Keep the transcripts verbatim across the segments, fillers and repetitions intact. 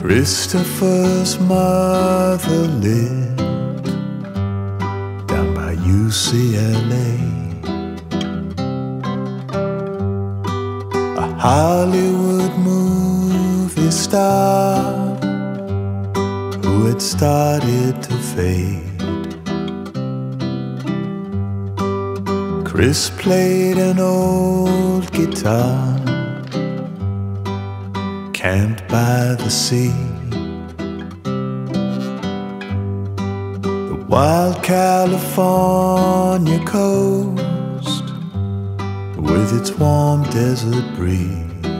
Christopher's mother lived down by U C L A, a Hollywood movie star who had started to fade. Chris played an old guitar, camped by the sea. The wild California coast with its warm desert breeze.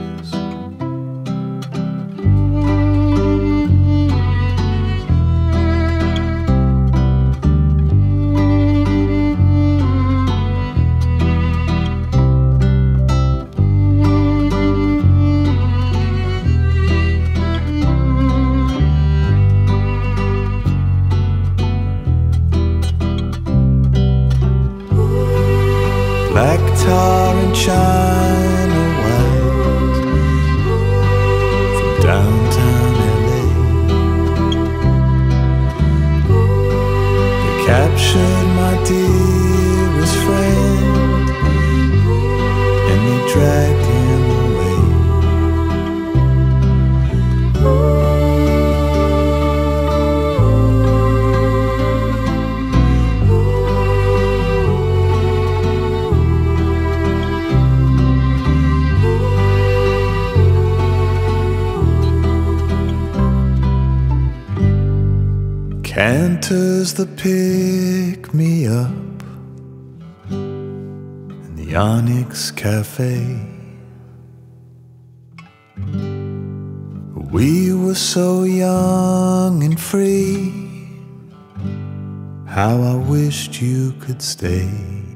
Black tar and China white from downtown L A. They captured my dearest friend and they dragged him away. Canters the pick-me-up in the Onyx Cafe. We were so young and free, how I wished you could stay.